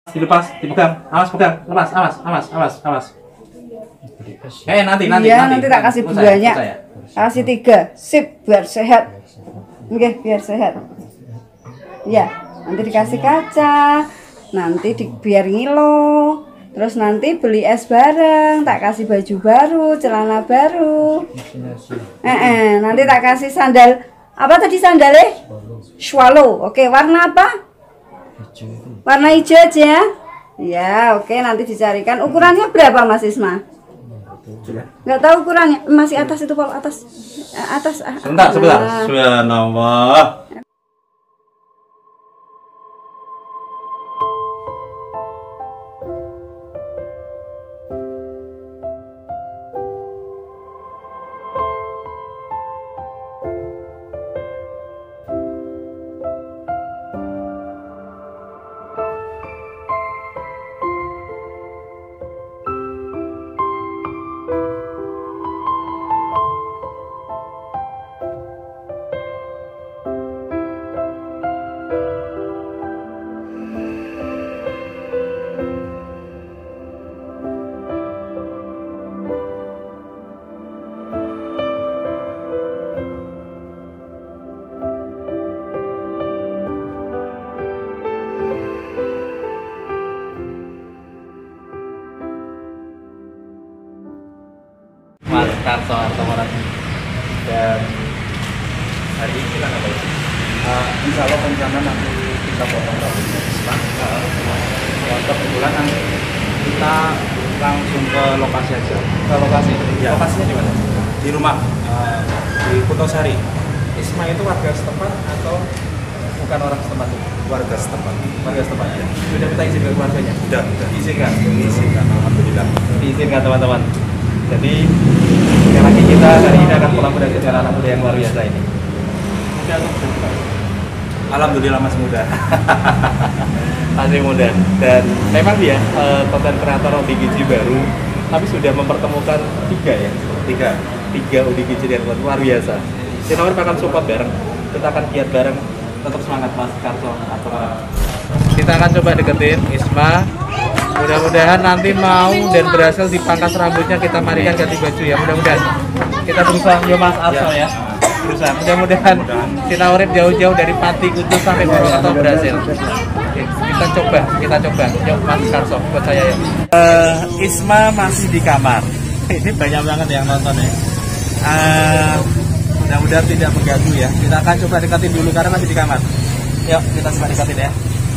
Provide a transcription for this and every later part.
Dilepas, dipegang, awas pegang, lepas, awas. Nanti. Iya, nanti tak kasih banyak. Kasih 3, sip, biar sehat. Oke, biar sehat. Ya, nanti dikasih kaca, nanti biar ngilo. Terus nanti beli es bareng, tak kasih baju baru, celana baru. Nanti tak kasih sandal. Apa tadi sandalnya? Swallow. Oke, warna apa? Warna hijau aja. Ya, oke, nanti dicarikan. Ukurannya berapa, Mas Isma? Nggak tahu ukurannya. Masih atas itu, Pak, atas. Sebentar. Subhanallah. Mas Karso Artomoradi. Dan hari ini kita ngapain? Insya Allah rencana nanti kita potong rambutnya Isma. Kebetulan nanti kita langsung ke lokasi aja. Ke lokasi? Ya. Lokasinya di mana? Di rumah, di Kutosari. Isma itu warga setempat atau Bukan orang setempat. warga setempat? Warga setempat ya. Sudah minta izin ke keluarganya? Sudah. Diizinkan? Diizinkan, alhamdulillah. Diizinkan teman-teman. Jadi sekali lagi kita hari ini akan kolaborasi dengan anak muda yang luar biasa ini. Muda atau muda? Alhamdulillah masih muda. Masih muda. Dan memang dia konten kreator ODGJ baru, tapi sudah mempertemukan tiga ODGJ yang luar biasa. Kita bakal support bareng. Kita akan giat bareng. Tetap semangat Mas Karso atau kita akan coba deketin Isma. Mudah-mudahan nanti mau dan berhasil dipangkas rambutnya, kita marikan ganti baju ya. Mudah-mudahan kita berusaha ya Mas Arso ya. Berusaha. Mudah-mudahan kita urip jauh-jauh dari Pati Kudus sampai Purwokerto berhasil. Oke, kita coba. Yuk Mas Karso, buat saya ya. Isma masih di kamar. Ini banyak banget yang nonton ya. Mudah-mudahan tidak mengganggu ya. Kita akan coba dekatin dulu karena masih di kamar. Yuk kita coba dekatin ya.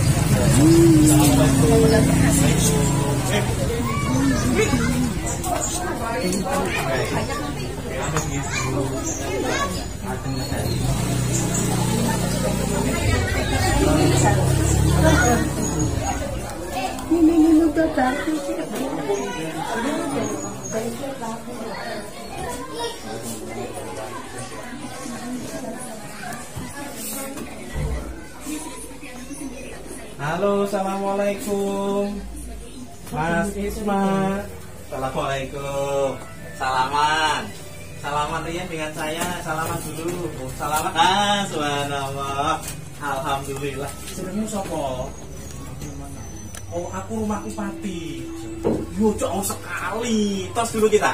Halo, assalamualaikum, Mas Isma. Assalamualaikum. Salaman Rian dengan saya. Salaman dulu. Salaman. Subhanallah. Alhamdulillah. Sebenarnya sopo? Oh, aku rumahku Pati. Yo, jauh sekali. Tos dulu kita.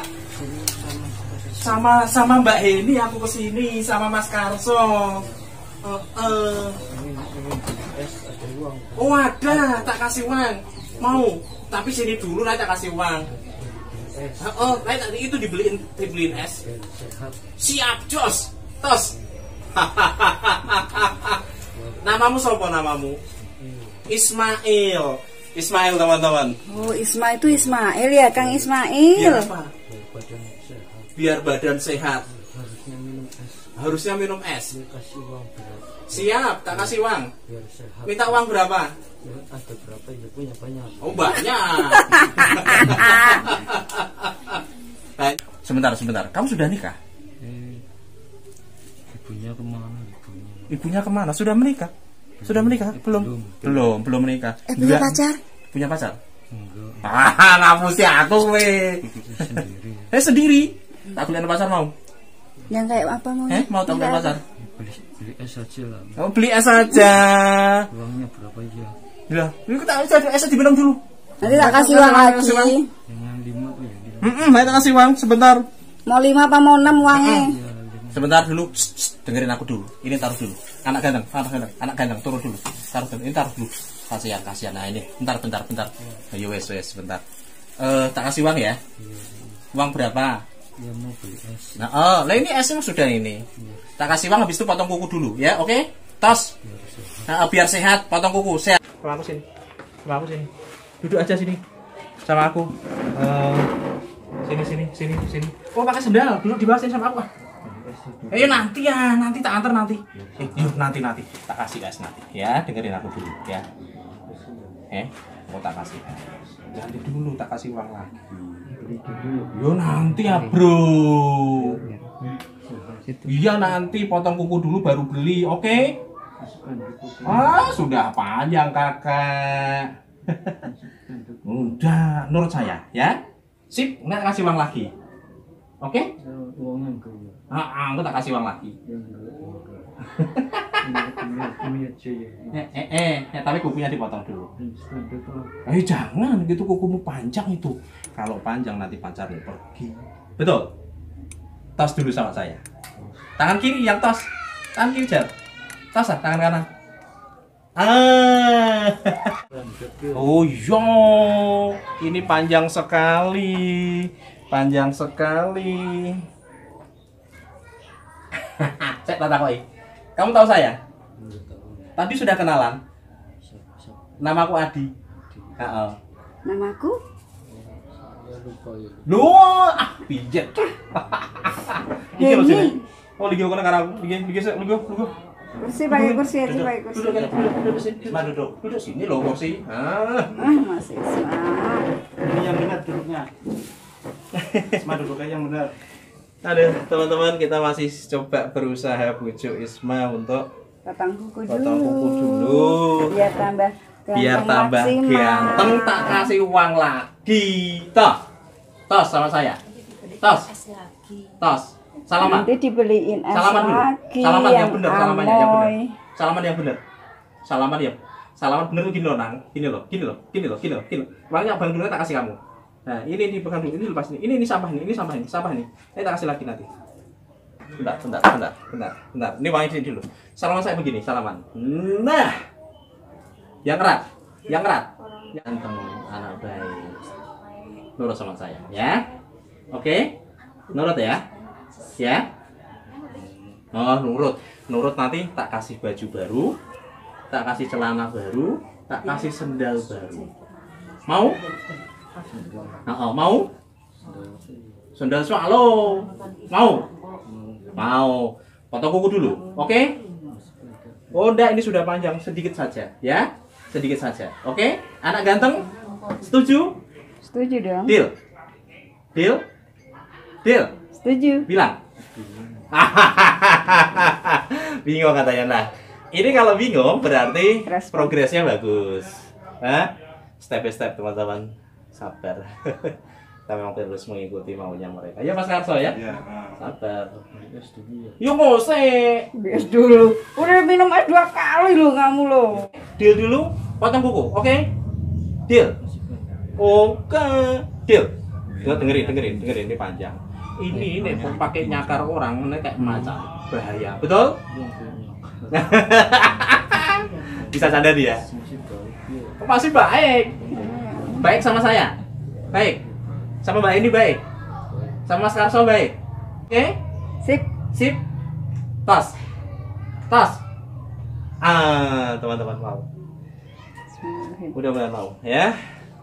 Sama Mbak Heni aku kesini, sama Mas Karso. Oh ada, tak kasih uang. Mau, tapi sini dulu lah tak kasih uang. Tadi itu dibeliin es. Siap, jos, tos. Namamu siapa namamu? Ismail teman-teman. Oh, Isma itu Ismail ya, Kang Ismail. Biar apa? Biar badan sehat. Harusnya minum es. Siap, tak kasih uang. Minta uang berapa? Ada berapa ya, punya banyak. Oh banyak. Sebentar. Kamu sudah nikah? Ibunya kemana? Ibunya kemana? Sudah menikah? Belum menikah. Punya pacar? Punya pacar? Enggak. Kamu sih aku Sendiri. Sendiri. Tak beliin pacar mau? Yang kayak apa mau? Mau tak beliin pacar? Beli es aja lah. Oh, beli es saja. Uangnya berapa ya? Ya, ini kita diminum dulu. Nanti tak kasih uang lagi. Yang 5 tuh ya. Saya tak kasih uang sebentar. Mau 5 apa mau 6 uangnya? Sebentar dulu. Dengerin aku dulu. Ini taruh dulu. Anak ganteng, turun dulu. Taruh dulu. Ini taruh dulu. Kasihan. Nah, ini. Bentar. Ayo wes sebentar. Tak kasih uang ya. Uang berapa? Ya mau beli es. Nah, ini esnya sudah ini. Tak kasih uang habis itu potong kuku dulu ya, oke? Tos. Nah, biar sehat, potong kuku. Sehat. Sama aku sini. Duduk aja sini. Sama aku. Sini. Oh, pakai sendal. Duduk di bawah sini sama aku. Ayo nanti tak antar nanti. Yuk nanti. Tak kasih es nanti. Ya, dengerin aku dulu ya. Mau tak kasih es. Nanti dulu tak kasih uang lagi. Yo nanti ya, Bro. Iya nanti potong kuku dulu baru beli, oke? Sudah panjang kakak. Udah, nurut saya ya. Sip, nggak kasih uang lagi. Oke? Uangnya enggak ya. Aku tak kasih uang lagi. Ini aja ya. Tapi kukunya dipotong dulu. Jangan, gitu kukumu panjang itu. Kalau panjang nanti pacarnya pergi. Betul? Tos dulu sama saya. Tangan kiri yang tos. Tangan kiri Jar. Tos tangan kanan. Oh iya, ini panjang sekali. Saya tak tahu. Kamu tahu saya? Tadi sudah kenalan. Namaku Adi. Namaku? Loh, pijet. Iki lho sini. Hei. Oh, lagi kena karo aku. Lagi. Kursi pakai kursi aja pakai kursi. Duduk sini. Isma duduk sini loh kursi. Mas Isma. Ini yang benar duduknya. Isma duduknya yang benar. Aduh, teman-teman, kita masih coba berusaha bujuk Isma untuk Potong kuku dulu. Biar tambah maksimal. ganteng, tak kasih uang lagi. Tos sama saya. Tos. Salaman. Nanti dibeliin es lagi. Salaman yang benar, salaman yang benar. amoy. Salaman bener tuh gini loh, Nang. Gini loh. Makanya abang dulu tak kasih kamu. Nah, ini pegang dulu, ini lepas nih. Ini sampah nih. Ini tak kasih lagi nanti. Bentar. Ini uangnya sini dulu. Salaman saya begini, salaman. Nah. Yang erat. Ganteng, anak baik. Nurut sama saya, ya. Oke? Nurut ya. Ya. Oh, nurut nanti tak kasih baju baru, tak kasih celana baru, tak kasih sendal baru. Mau? Mau? Sendal swallow. Mau. Potong kuku dulu. Oke? Oh, enggak, ini sudah panjang, sedikit saja, ya. Oke? Anak ganteng? Setuju? Setuju dong. Deal? Setuju. Bilang. Bingung katanya. Nah, ini kalau bingung berarti progresnya bagus. Step by step, teman-teman. Sabar. Kita memang terus mengikuti maunya mereka. Ya Mas Karso ya? Iya. Sabar. Yuk ngosek. Bias dulu. Udah minum es 2 kali lo kamu lo. Deal dulu, potong kuku. Oke? Deal. Oke. Deal. Dengerin, ini panjang. Ini pakai nyakar orang, ini kayak macan. Bahaya. Betul? Bisa sadar dia. Masih baik. Baik sama saya. Baik. Sama Mbak ini baik. Sama Mas Karso baik. Oke? Sip. Tos. Teman-teman mau. Mudah-mudahan mau ya.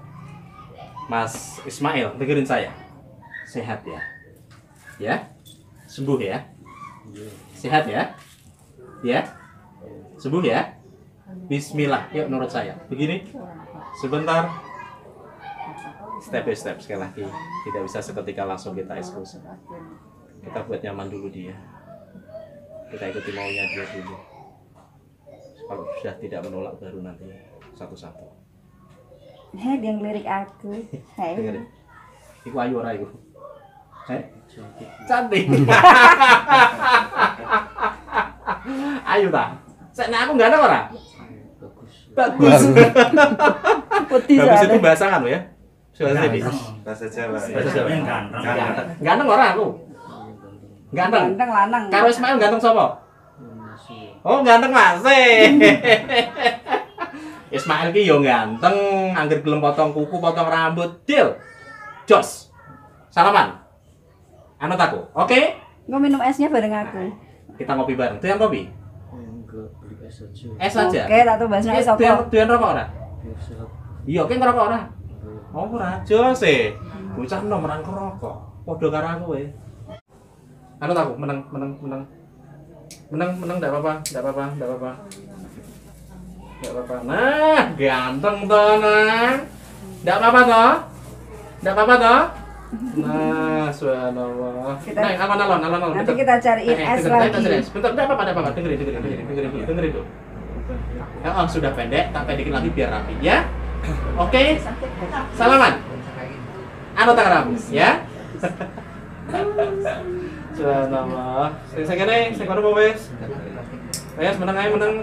Mas Ismail, dengerin saya. Sehat ya. Ya. Sembuh ya. Sehat ya. Ya. Sembuh ya. Bismillah. Yuk nurut saya. Begini. Sebentar. Step by step sekali lagi. Tidak bisa seketika langsung kita eksklusif. Kita buat nyaman dulu dia. Kita ikuti maunya dia dulu. Kalau sudah tidak menolak baru nanti satu-satu. Hei, dia ngelirik aku. Hei. Dengerin. Iku ayu ora iku. Cantik. Ayu ta? Nek aku enggak ada ora? Bagus. Putih Bagus itu soalnya. bahasa kan ya? Bahasa ini. Bahasa Jawa. Bahasa Jawa. Ganteng. Ganteng orang aku. Ganteng. Ganteng lanang. Karo Ismail ganteng sapa? Oh, ganteng masih. Ismail ki yo ganteng, angger gelem potong kuku, potong rambut, deal. Jos. Salaman. Anut aku. Oke? Engko minum esnya bareng aku. Kita ngopi bareng. Doyan kopi? Enggak beli es aja. Es aja. Oke, tak tuh bahasnya es apa? Doyan rokok ora? Biasa. Iya, ki ngerokok ora? Oh, ora. Jos e. Bocah nom ora ngerokok. Padha karo aku kowe. Anut aku, menang. Menang, enggak apa-apa. Enggak apa-apa. Nah, ganteng toh, Nang. Enggak apa-apa toh? Nah, subhanallah. Nah, alon. Nanti kita cariin es lagi. Bentar, enggak apa-apa. Dengerin dulu. Oh, sudah pendek, tak pendekin lagi biar rapi ya. Oke. Salaman. Anu tangan rapi ya. Subhanallah. Saya kene, saya kono wis. Wes meneng.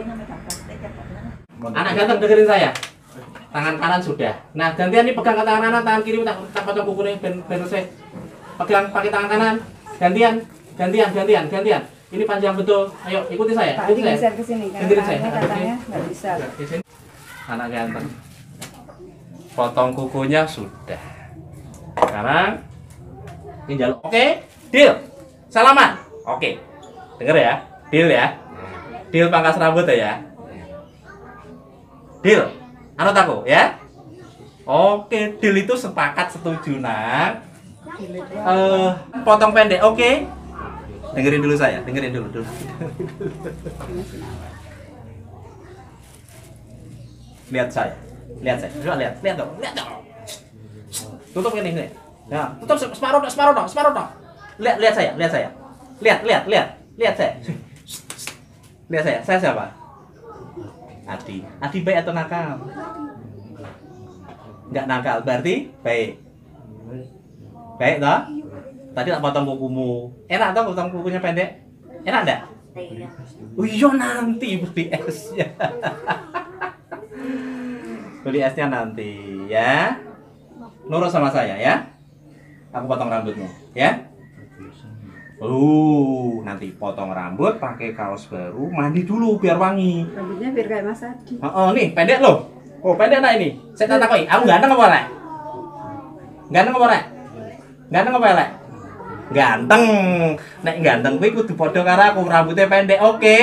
Anak ganteng dengerin saya. Tangan kanan sudah. Nah, gantian nih pegang tangan kanan, tangan kiri tak potong kukunya ben selesai. Pegang pakai tangan kanan. Gantian. Ini panjang betul. Ayo ikuti saya. Tadi geser ke sini Dengerin karena saya. katanya nggak bisa. Di sini. Anak ganteng. Potong kukunya sudah. Sekarang ini jaluk. Oke, deal. Salaman. Oke. Denger ya. Deal ya. Deal pangkas rambut ya. Deal. Anut aku ya. Oke, deal itu sepakat setuju, Nang. Potong pendek. Oke. Dengerin dulu saya. Dengerin dulu. Lihat saya. Coba lihat dong. Tutup ini. Nah, tutup separuh dong. Lihat saya. Lihat saya. Lihat saya. Saya siapa? Adi baik atau nakal? Enggak nakal, berarti baik. Baik toh? Tadi tak potong kukumu. Enak toh potong kukunya pendek? Enak enggak? Oh iya nanti beli esnya. Beli esnya nanti ya. Nurut sama saya ya. Aku potong rambutmu ya. Nanti potong rambut, pakai kaos baru, mandi dulu biar wangi. Rambutnya biar kayak Mas Adi. Oh, nih pendek loh. Oh, pendek nah ini. Saya tak takoi, aku ganteng apa rek? Ganteng apa elek? Ganteng. Nek ganteng kuwi kudu padha karo aku, rambutnya pendek, oke?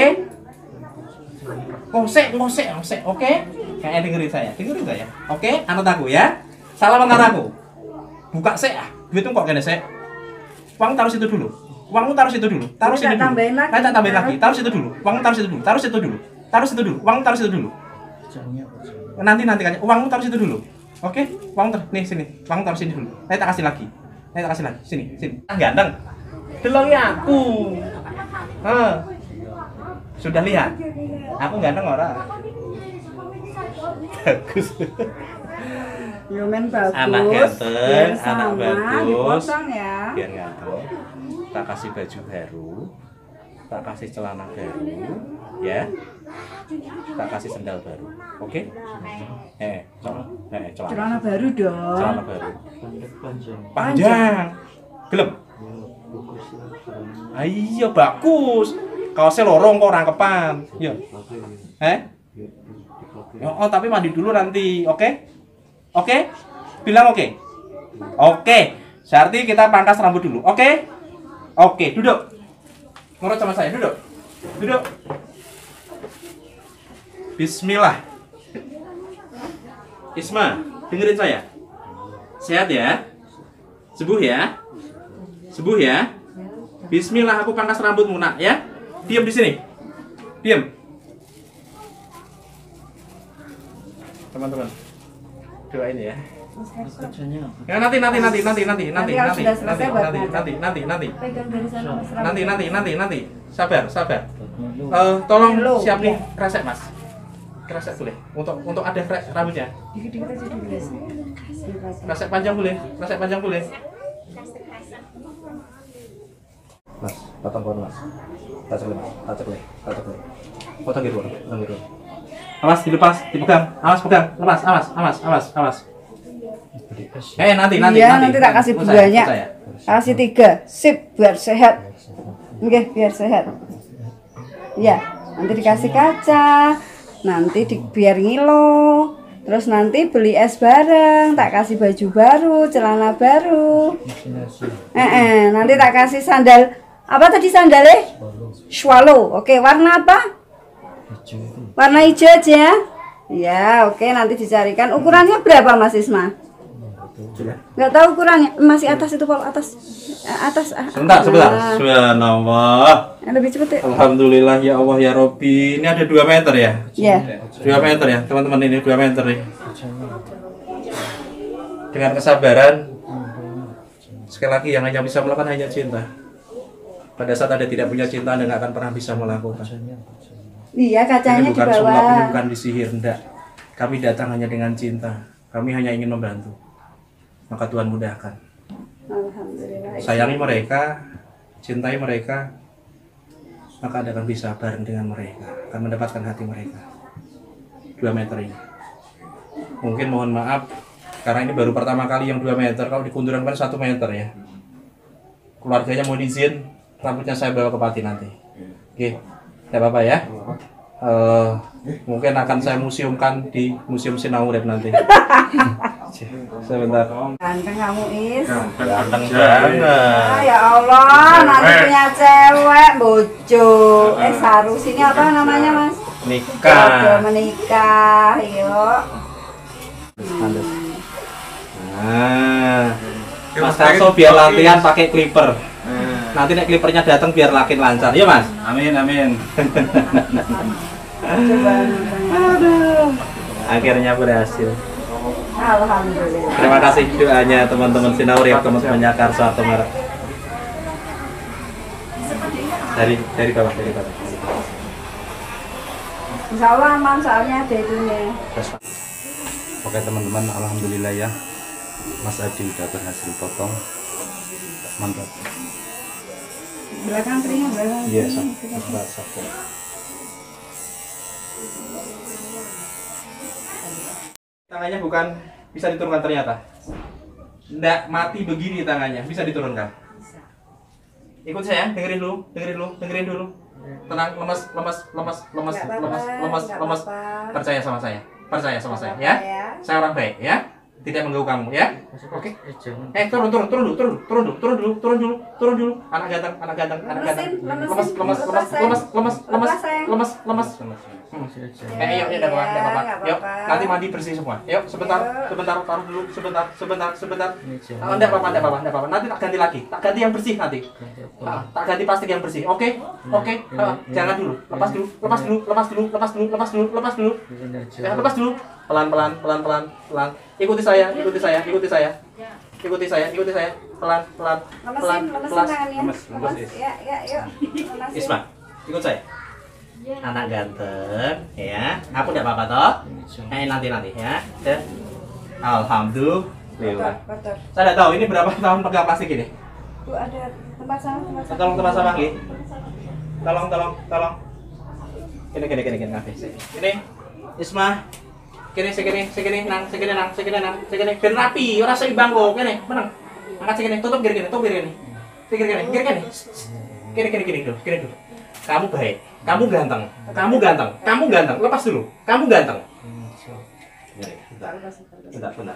Ngosek, oke? Kayak dengerin saya. Oke, anut aku ya. Salam karo aku. Buka sik ah. Duitmu kok kene sik. Uang taruh situ dulu. Uangmu taruh situ dulu. Taruh situ dulu. Tambahin lagi. Tak tambahin lagi. Taruh situ dulu. Uangmu taruh situ dulu. Taruh situ dulu. Uangmu taruh situ dulu. Nanti kan. Uangmu taruh situ dulu. Oke? Nih sini. Uangmu taruh sini dulu. Nanti tak kasih lagi. Sini. Ganteng. Delongi aku. Sudah lihat. Aku ganteng ora? Bagus. Lumen bagus. Anak ganteng, biar anak sama, bagus. dipotong ya. Biar ganteng. Tak kasih baju baru. Tak kasih celana baru, ya. Tak kasih sendal baru. Oke? Celana. Celana baru dong. Celana baru. Panjang. Panjang. Gelem. Iya bagus. Kaosnya lorong kok rangkepan. Iya. Oh, tapi mandi dulu nanti, oke? Oke? Bilang oke? Oke. Berarti kita pangkas rambut dulu, oke? Oke, duduk. Nurut sama saya, duduk. Bismillah. Isma, dengerin saya. Sehat ya? Sembuh ya? Bismillah, aku pangkas rambutmu, nak, ya? Diam di sini. Diam. Teman-teman, doain ya. Kerjanya Ya nanti. kalau sudah selesai buat Nanti. Pegang dari sana Mas Rambut. Nanti. Sabar. Tolong Dulu, siap nih ya. kresek, Mas. Kresek boleh. Untuk ada rambutnya. Dikit-dikit aja dulu guys. Kresek panjang boleh. Mas, potong pohon, Mas. Tacek le. Potong gitu. Awas, dilepas, dipegang. Awas, pegang. Lepas, awas. Nanti. Iya, nanti tak kasih buahnya. Kasih 3. Sip, biar sehat. Oke, biar sehat. Ya, nanti dikasih kaca. Nanti biar ngilo. Terus nanti beli es bareng, tak kasih baju baru, celana baru. Nanti tak kasih sandal. Apa tadi sandalnya? Swallow. Oke, warna apa? Warna hijau aja. Ya, oke, nanti dicarikan. Ukurannya berapa Mas Isma? Nggak tahu ukurannya. Masih atas itu, Pol, atas. Sebentar. Subhanallah. Lebih cepet ya. Alhamdulillah ya Allah ya Robbi. Ini ada 2 meter ya? Iya. 2 meter ya, teman-teman, ini 2 meter nih. Dengan kesabaran, sekali lagi yang hanya bisa melakukan hanya cinta. Pada saat Anda tidak punya cinta, Anda nggak akan pernah bisa melakukan. Iya, kacanya Ini bukan di sulap, ini bawah. bukan disihir, enggak. Kami datang hanya dengan cinta. Kami hanya ingin membantu. Maka Tuhan mudahkan. Alhamdulillah. Sayangi mereka, cintai mereka, maka Anda akan bisa bareng dengan mereka, akan mendapatkan hati mereka. 2 meter ini. Mungkin mohon maaf, karena ini baru pertama kali yang 2 meter. Kalau di Kunduran kan 1 meter ya. Keluarganya mau izin, rambutnya saya bawa ke Pati nanti. Oke, tidak apa-apa ya. Mungkin akan saya museumkan di Museum Sinau Urip nanti. Sebentar. Ganteng kamu, Is. Ganteng banget. Ya Allah, nanti punya cewek, bojo. Harus ini apa namanya, Mas? Nikah. Udah menikah, yuk. Nah, Mas Kaso biar latihan pakai clipper. Nanti nek clippernya datang biar lakin lancar, ya Mas? Amin. Coba. Aduh. Akhirnya berhasil. Alhamdulillah. Terima kasih doanya teman-teman Sinau Urip, teman-temannya Karso atau Merek. Dari bawah. Insya Allah aman, soalnya ada itunya. Oke teman-teman, alhamdulillah ya, Mas Adi udah berhasil potong. Mantap. Belakang teringnya belakang. Iya, satu. Tangannya bukan bisa diturunkan ternyata. Nggak mati begini tangannya, bisa diturunkan. Ikut saya, dengerin dulu. Tenang, lemas. Percaya sama saya, ya. Saya orang baik, ya. Tidak mengganggu kamu, ya. Oke. Turun dulu. Anak ganteng. Lemas. Yuk, enggak apa-apa. Yuk, nanti mandi bersih semua. Yuk, sebentar, taruh dulu, sebentar. Enggak apa-apa. Nanti tak ganti lagi. Tak ganti yang bersih nanti. Tak ganti plastik yang bersih. Oke. Jangan dulu. Lepas dulu. Ya, lepas dulu. Pelan. Ikuti saya. Pelan. Lemesin tangannya. Lemes. Ya, yuk. Lemesin. Isma, ikut saya. Anak ganteng, ya. Aku tidak apa-apa toh. Nanti ya. Alhamdulillah. Kotor. Saya tidak tahu ini berapa tahun pegang plastik ini. Tuh ada tempat sampah. Tolong tempat sampah lagi. Tolong. Kini. Ini Isma. Kini, nang. Ben rapi, ora seimbang kok. Kene, meneng. Angkat segini, tutup gini. Kini dulu. Kamu baik. Kamu ganteng. Lepas dulu. Kamu ganteng. Bentar.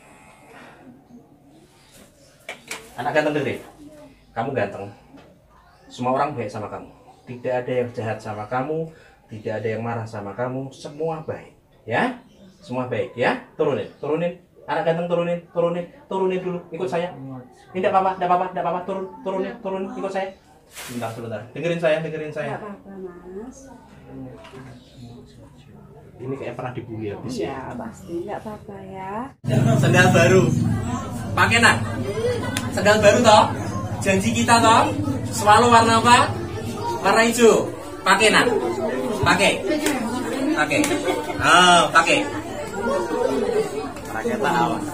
Anak ganteng dengerin. Kamu ganteng. Semua orang baik sama kamu. Tidak ada yang jahat sama kamu. Tidak ada yang marah sama kamu. Semua baik. Ya? Semua baik. Ya? Turunin. Anak ganteng turunin dulu. Ikut saya. Ini tidak apa-apa. Turunin. Ikut saya. Sebentar. Dengerin saya. Enggak apa-apa, Mas. Ini kayak pernah dibully habis ya. Ya, pasti enggak apa-apa ya. Sendal baru. Pakai nak. Sendal baru toh. Janji kita toh. Swallow warna apa? Warna hijau. Pakai nak. Pakai. Pakai. Raketa awas.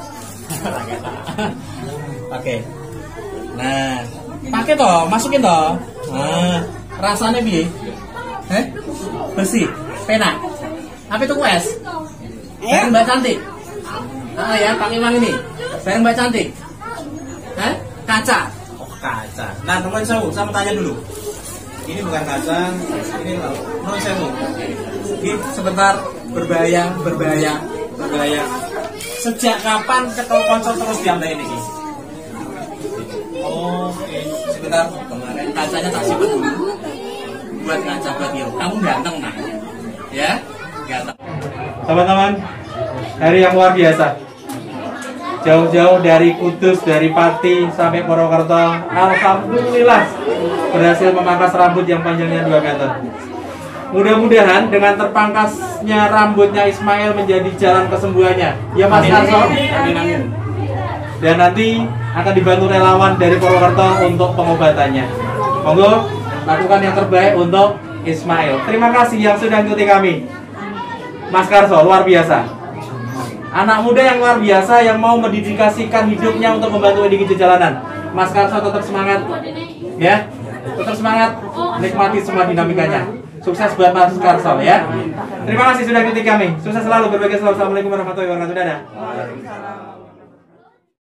Pakai. Nah, pakai toh, masukin toh. Nah, rasanya piye? Bersih, penak. Tapi tuku es. Bareng Mbak Cantik. Ah ya, pakai uang ini. Bareng Mbak Cantik. Hah? Kaca. Oh, kaca. Nah, teman saya mau tanya dulu. Ini bukan kaca, ini non sewu. Ini sebentar berbahaya. Sejak kapan ketemu konsol terus diambil ini? Oh, oke. Sebentar, kemarin kacanya tak simpan dulu. Buat ngaca buat Yo. Kamu ganteng, nah. Ya? Ganteng. Teman-teman, hari yang luar biasa. Jauh-jauh dari Kudus, dari Pati sampai Purwokerto, alhamdulillah berhasil memangkas rambut yang panjangnya 2 meter. Mudah-mudahan dengan terpangkasnya rambutnya Ismail menjadi jalan kesembuhannya. Ya Mas Karso. Amin. Dan nanti akan dibantu relawan dari Purwokerto untuk pengobatannya. Monggo lakukan yang terbaik untuk Ismail. Terima kasih yang sudah mengikuti kami. Mas Karso luar biasa. Anak muda yang luar biasa yang mau mendedikasikan hidupnya untuk membantu ODGJ Jalanan. Mas Karso tetap semangat, ya, tetap semangat, nikmati semua dinamikanya. Sukses buat Mas Karso, ya. Terima kasih sudah mengikuti kami. Sukses selalu, berbahagia selalu. Assalamualaikum warahmatullahi wabarakatuh. Dadah.